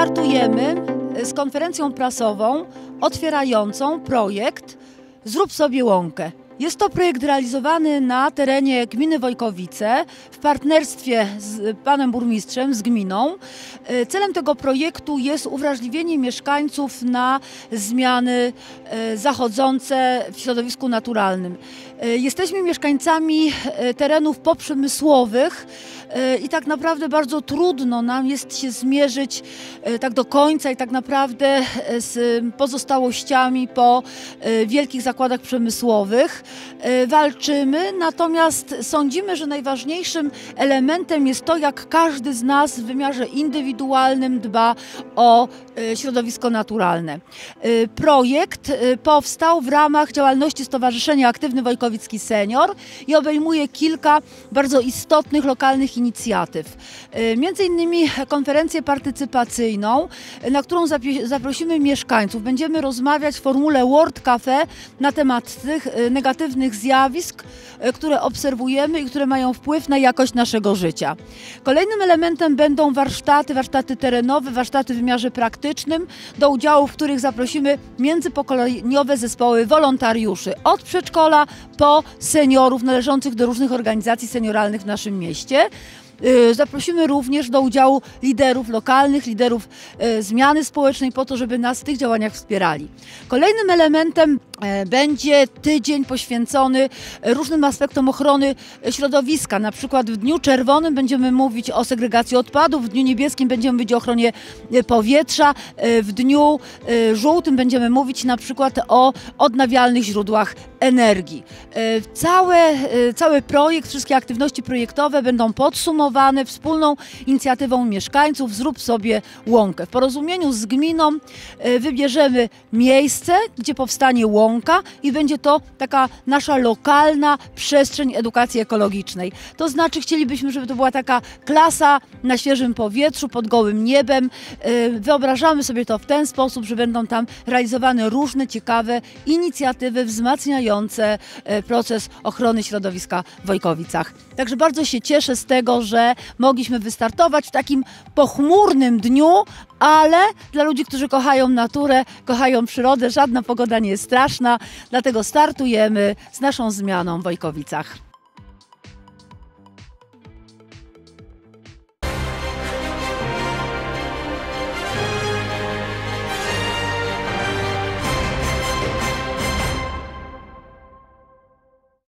Startujemy z konferencją prasową otwierającą projekt Zrób sobie łąkę. Jest to projekt realizowany na terenie gminy Wojkowice w partnerstwie z panem burmistrzem, z gminą. Celem tego projektu jest uwrażliwienie mieszkańców na zmiany zachodzące w środowisku naturalnym. Jesteśmy mieszkańcami terenów poprzemysłowych i tak naprawdę bardzo trudno nam jest się zmierzyć tak do końca i tak naprawdę z pozostałościami po wielkich zakładach przemysłowych. Walczymy, natomiast sądzimy, że najważniejszym elementem jest to, jak każdy z nas w wymiarze indywidualnym dba o środowisko naturalne. Projekt powstał w ramach działalności Stowarzyszenia Aktywny Wojkowicki Senior i obejmuje kilka bardzo istotnych lokalnych inicjatyw. Między innymi konferencję partycypacyjną, na którą zaprosimy mieszkańców. Będziemy rozmawiać w formule World Cafe na temat tych negatywnych zjawisk, które obserwujemy i które mają wpływ na jakość naszego życia. Kolejnym elementem będą warsztaty terenowe, warsztaty w wymiarze praktycznym, do udziału w których zaprosimy międzypokoleniowe zespoły wolontariuszy, od przedszkola po seniorów należących do różnych organizacji senioralnych w naszym mieście. Zaprosimy również do udziału liderów lokalnych, liderów zmiany społecznej po to, żeby nas w tych działaniach wspierali. Kolejnym elementem będzie tydzień poświęcony różnym aspektom ochrony środowiska. Na przykład w Dniu Czerwonym będziemy mówić o segregacji odpadów, w Dniu Niebieskim będziemy mówić o ochronie powietrza, w Dniu Żółtym będziemy mówić na przykład o odnawialnych źródłach energii. Cały projekt, wszystkie aktywności projektowe będą podsumowane wspólną inicjatywą mieszkańców Zrób sobie łąkę. W porozumieniu z gminą wybierzemy miejsce, gdzie powstanie łąka i będzie to taka nasza lokalna przestrzeń edukacji ekologicznej. To znaczy chcielibyśmy, żeby to była taka klasa na świeżym powietrzu, pod gołym niebem. Wyobrażamy sobie to w ten sposób, że będą tam realizowane różne ciekawe inicjatywy wzmacniające proces ochrony środowiska w Wojkowicach. Także bardzo się cieszę z tego, że mogliśmy wystartować w takim pochmurnym dniu, ale dla ludzi, którzy kochają naturę, kochają przyrodę, żadna pogoda nie jest straszna, dlatego startujemy z naszą zmianą w Wojkowicach.